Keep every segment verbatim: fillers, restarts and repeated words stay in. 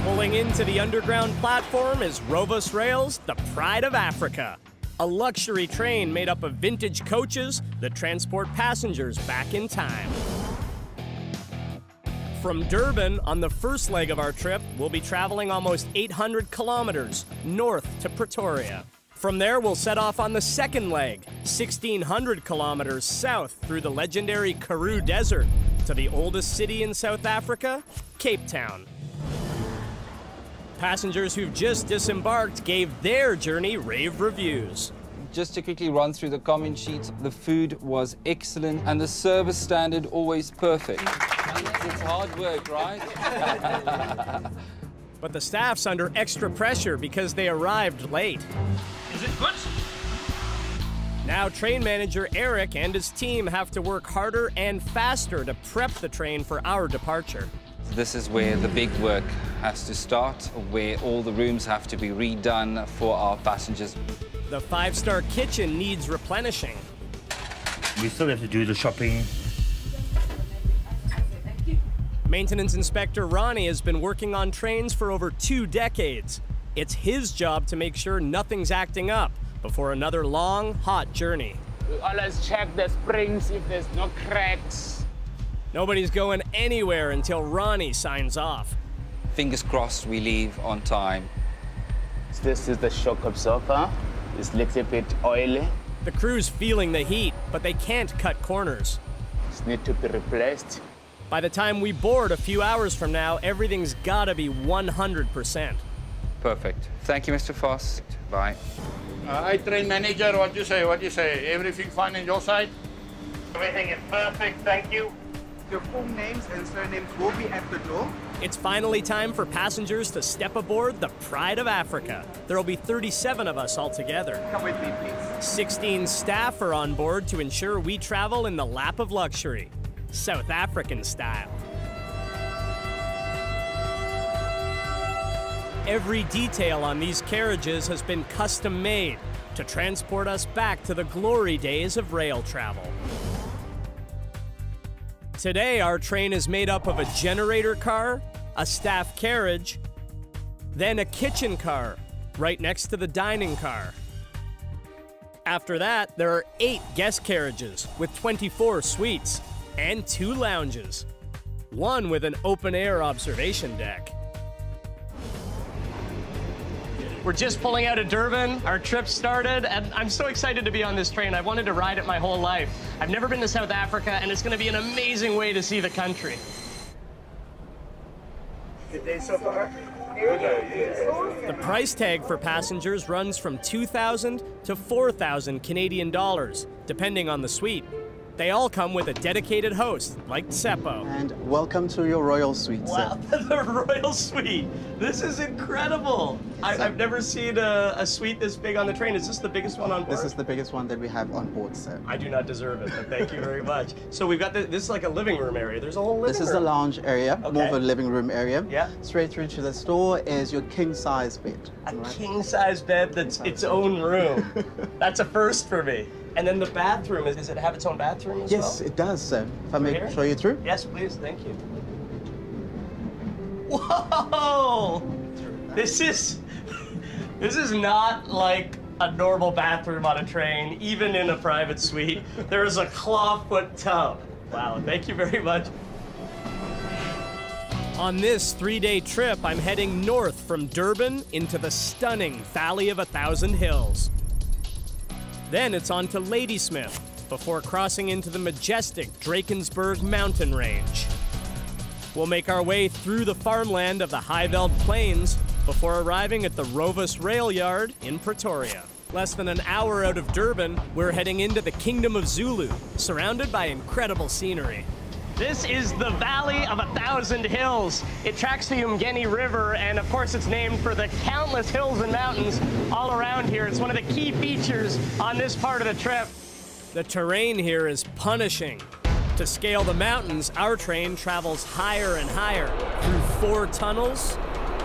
Pulling into the underground platform is Rovos Rail's The Pride of Africa, a luxury train made up of vintage coaches that transport passengers back in time. From Durban, on the first leg of our trip, we'll be traveling almost eight hundred kilometers north to Pretoria. From there, we'll set off on the second leg, sixteen hundred kilometers south through the legendary Karoo Desert to the oldest city in South Africa, Cape Town. Passengers who've just disembarked gave their journey rave reviews. Just to quickly run through the comment sheets, the food was excellent and the service standard always perfect. It's hard work, right? But the staff's under extra pressure because they arrived late. Is it good? Now train manager Eric and his team have to work harder and faster to prep the train for our departure. This is where the big work has to start, where all the rooms have to be redone for our passengers. The five-star kitchen needs replenishing. We still have to do the shopping. Maintenance Inspector Ronnie has been working on trains for over two decades. It's his job to make sure nothing's acting up before another long, hot journey. We always check the springs if there's no cracks. Nobody's going anywhere until Ronnie signs off. Fingers crossed we leave on time. This is the shock absorber. It's a little bit oily. The crew's feeling the heat, but they can't cut corners. It needs to be replaced. By the time we board a few hours from now, everything's gotta be one hundred percent. Perfect. Thank you, Mister Foss. Bye. Uh, I train manager, what you say, what you say? Everything fine on your side? Everything is perfect, thank you. Your full names and surnames will be at the door. It's finally time for passengers to step aboard the Pride of Africa. There'll be thirty-seven of us altogether. Come with me, please. sixteen staff are on board to ensure we travel in the lap of luxury, South African style. Every detail on these carriages has been custom made to transport us back to the glory days of rail travel. Today, our train is made up of a generator car, a staff carriage, then a kitchen car right next to the dining car. After that, there are eight guest carriages with twenty-four suites and two lounges, one with an open-air observation deck. We're just pulling out of Durban. Our trip started, and I'm so excited to be on this train. I've wanted to ride it my whole life. I've never been to South Africa, and it's going to be an amazing way to see the country. Good day so far? The price tag for passengers runs from two thousand to four thousand Canadian dollars, depending on the suite. They all come with a dedicated host, like Seppo. And welcome to your royal suite, wow, sir. The royal suite. This is incredible. I, I've never seen a, a suite this big on the train. Is this the biggest one on board? This is the biggest one that we have on board, sir. I do not deserve it, but thank you very much. So we've got the, this is like a living room area. There's a whole living This is room. the lounge area, Okay. more of a living room area. Yeah. Straight through to the store is your king-size bed. A right? king-size bed that's its own room. That's a first for me. And then the bathroom, is, does it have its own bathroom as well? Yes, it does, sir. If I Through may here? show you through. Yes, please, thank you. Whoa! This is, this is not like a normal bathroom on a train, even in a private suite. There is a clawfoot tub. Wow, thank you very much. On this three-day trip, I'm heading north from Durban into the stunning Valley of a Thousand Hills. Then it's on to Ladysmith, before crossing into the majestic Drakensberg mountain range. We'll make our way through the farmland of the Highveld Plains before arriving at the Rovos Rail Yard in Pretoria. Less than an hour out of Durban, we're heading into the Kingdom of Zulu, surrounded by incredible scenery. This is the Valley of a Thousand Hills. It tracks the Umgeni River, and of course it's named for the countless hills and mountains all around here. It's one of the key features on this part of the trip. The terrain here is punishing. To scale the mountains, our train travels higher and higher through four tunnels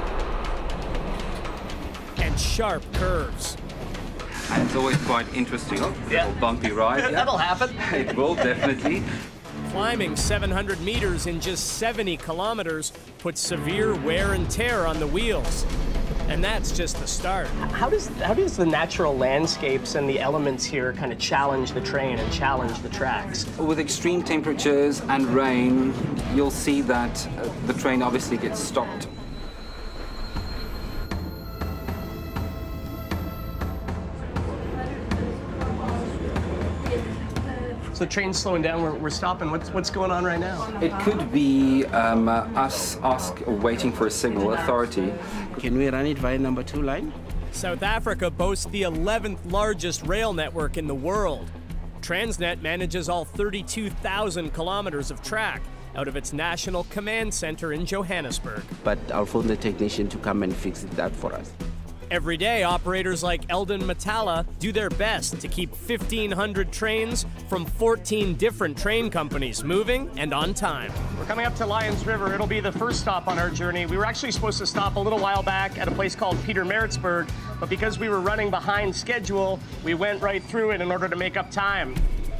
and sharp curves. And it's always quite interesting. Oh, Yeah. little bumpy ride. That'll happen. It will, definitely. Climbing seven hundred meters in just seventy kilometers puts severe wear and tear on the wheels. And that's just the start. How does, how does the natural landscapes and the elements here kind of challenge the train and challenge the tracks? With extreme temperatures and rain, you'll see that uh, the train obviously gets stopped. So the train's slowing down, we're, we're stopping. What's, what's going on right now? It could be um, uh, us ask, waiting for a signal, authority. Can we run it via number two line? South Africa boasts the eleventh largest rail network in the world. Transnet manages all thirty-two thousand kilometers of track out of its national command center in Johannesburg. But I'll phone the technician to come and fix that for us. Every day, operators like Eldon Matala do their best to keep fifteen hundred trains from fourteen different train companies moving and on time. We're coming up to Lions River. It'll be the first stop on our journey. We were actually supposed to stop a little while back at a place called Pietermaritzburg, but because we were running behind schedule, we went right through it in order to make up time.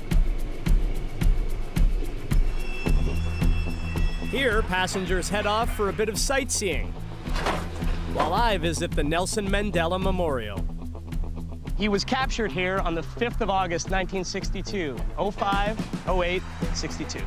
Here, passengers head off for a bit of sightseeing, while I visit the Nelson Mandela Memorial. He was captured here on the fifth of August, nineteen sixty-two. oh five, oh eight, sixty-two.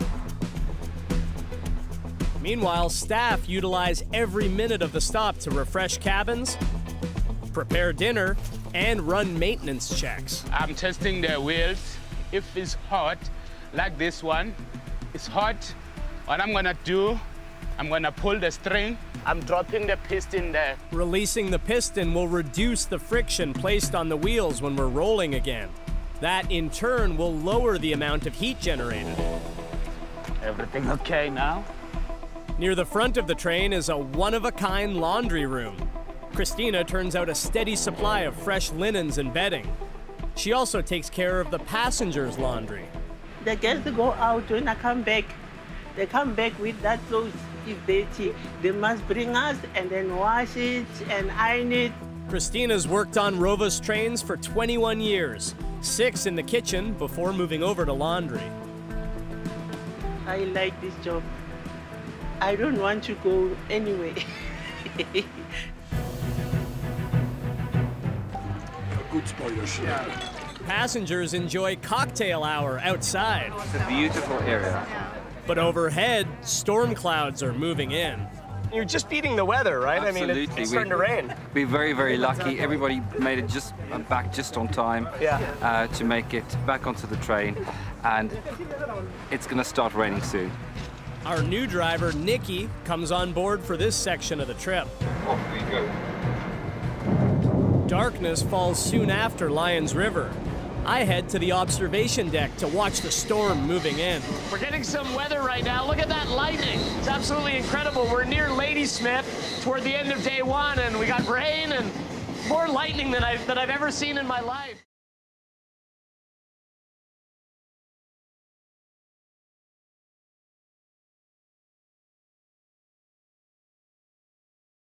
Meanwhile, staff utilize every minute of the stop to refresh cabins, prepare dinner, and run maintenance checks. I'm testing the wheels. If it's hot, like this one, it's hot, what I'm gonna do, I'm gonna pull the string. I'm dropping the piston there. Releasing the piston will reduce the friction placed on the wheels when we're rolling again. That, in turn, will lower the amount of heat generated. Everything okay now? Near the front of the train is a one-of-a-kind laundry room. Christina turns out a steady supply of fresh linens and bedding. She also takes care of the passengers' laundry. The guests go out, when I come back, they come back with that clothes. If dirty, they must bring us and then wash it and iron it. Christina's worked on Rovos trains for twenty-one years, six in the kitchen before moving over to laundry. I like this job. I don't want to go anyway. Good spoilers. Yeah. Passengers enjoy cocktail hour outside. It's a beautiful area. But overhead, storm clouds are moving in. You're just beating the weather, right? Absolutely. I mean, it, it's starting to rain. We're very, very lucky. Everybody made it just back just on time yeah. uh, to make it back onto the train, and it's going to start raining soon. Our new driver, Nikki, comes on board for this section of the trip. Off we go. Darkness falls soon after Lions River. I head to the observation deck to watch the storm moving in. We're getting some weather right now. Look at that lightning. It's absolutely incredible. We're near Ladysmith toward the end of day one, and we got rain and more lightning than I've, than I've ever seen in my life.